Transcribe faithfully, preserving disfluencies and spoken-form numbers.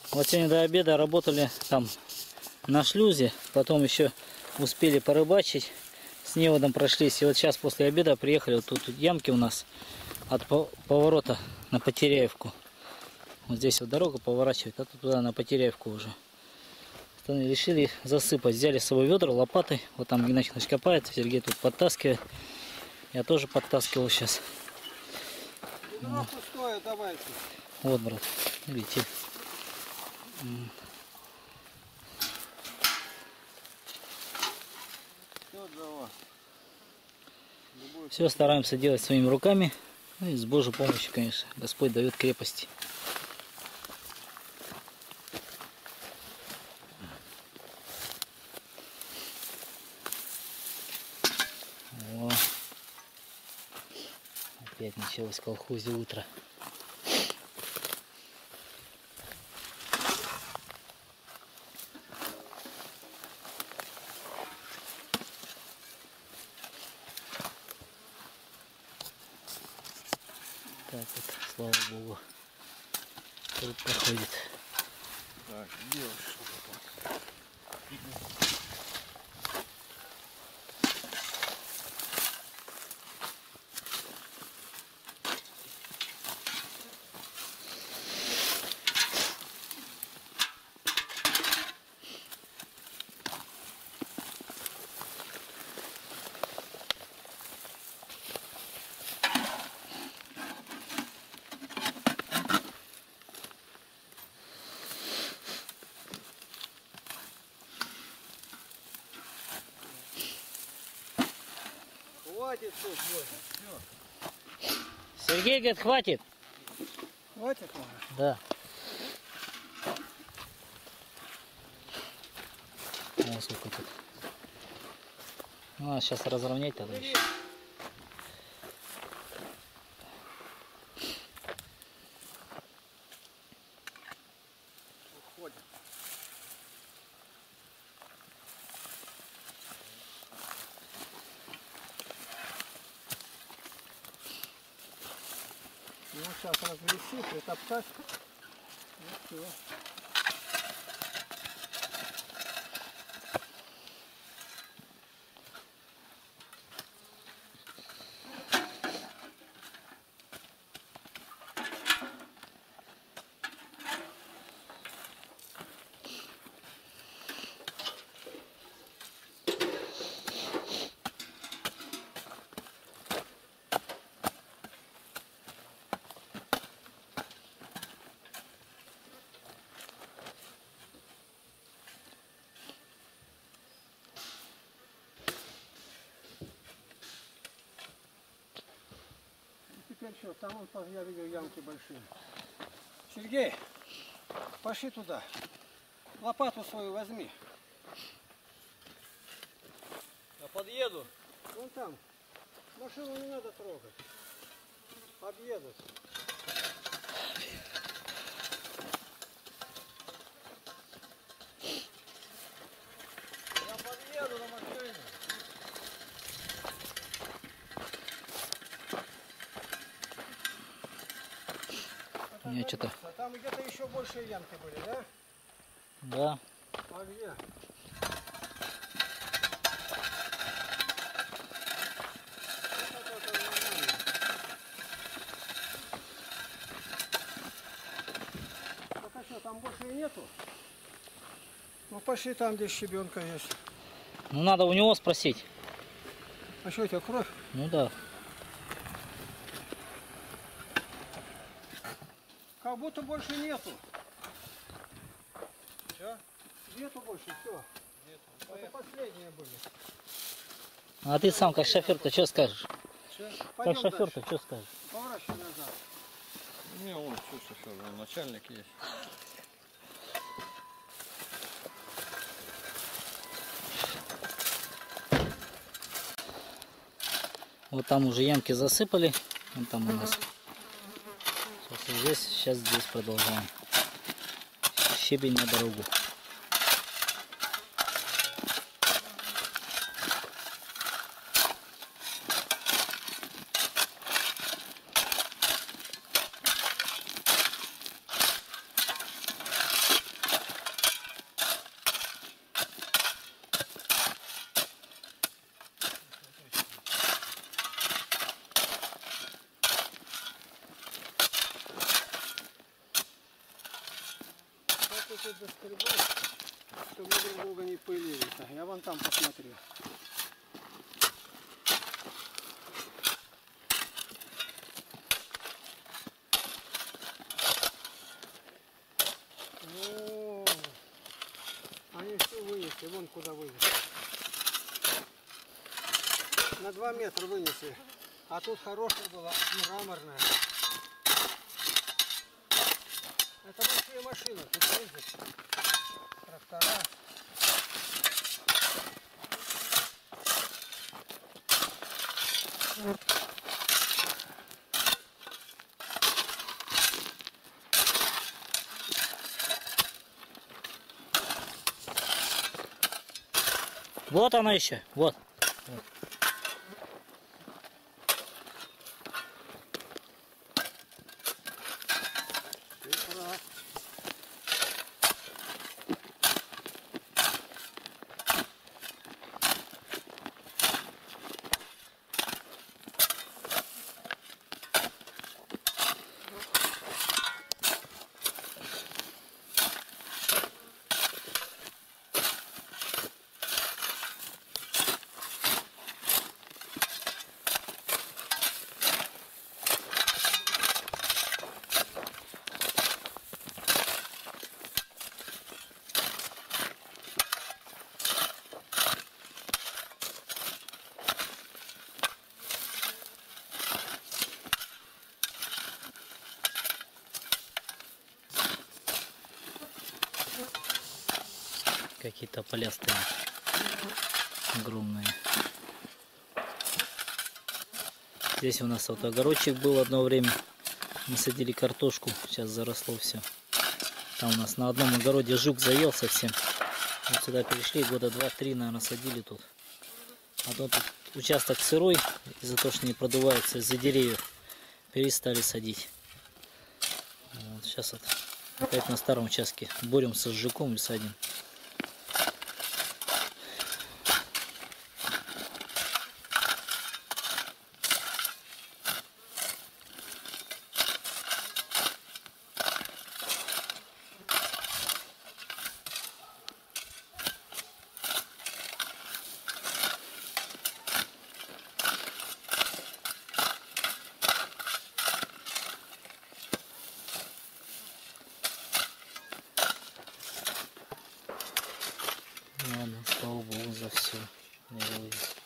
Вот сегодня до обеда работали там на шлюзе, потом еще успели порыбачить, с неводом прошлись. И вот сейчас после обеда приехали, вот тут, тут ямки у нас от поворота на Потеряевку. Вот здесь вот дорога поворачивает, а тут туда на Потеряевку уже. Решили засыпать, взяли с собой ведра, лопаты. Вот там Геннадий копает, Сергей тут подтаскивает. Я тоже подтаскивал сейчас. Ведро пустое, давайте. Вот, брат, видите. Все стараемся делать своими руками. Ну и с Божьей помощью, конечно. Господь дает крепости. О, опять началось в колхозе утро. Так вот, слава Богу, труд проходит. Так, делаешь что-то. Хватит тут, все. Сергей говорит, хватит. Хватит? Да. О, сколько тут. Ну, а сейчас разровнять тогда еще. Уходит. Ну, сейчас развести, притоптать. И все. Теперь что, там он, я видел ямки большие. Сергей, пошли туда. Лопату свою возьми. Я подъеду. Вон там. Машину не надо трогать. Объедут. Я подъеду на машине. Не, что-то. Там где-то еще большие ямки были, да? Да. А где? Так а что, там больше и нету? Ну пошли там, где щебенка есть. Ну надо у него спросить. А что у тебя, кровь? Ну да. Как будто больше нету. Что? Нету больше, все. Нету. Это последние были. А ты сам как шофер-то что скажешь? Что? Как шофер-то что скажешь? Поворачивай назад. Не, он что шофер, он начальник есть. Вот там уже ямки засыпали. Вот там у нас. Сейчас здесь, сейчас здесь продолжаем. Щебень на дорогу. Тут вот доскребать, чтобы друг друга не пылили. Я вон там посмотрю. О, они все вынесли, вон куда вынесли. На два метра вынесли. А тут хорошая была, мраморная. Это большие машины, тут ездят. Трактора. Вот она еще, вот. Ты прав. Какие-то поля стоят огромные. Здесь у нас вот огородчик был одно время. Мы садили картошку, сейчас заросло все. Там у нас на одном огороде жук заел совсем. Вот сюда перешли, года два-три, наверное, садили тут. А то тут участок сырой, из-за того, что не продувается из-за деревьев, перестали садить. Вот, сейчас вот опять на старом участке боремся с жуком и садим. Ладно, слава богу за все.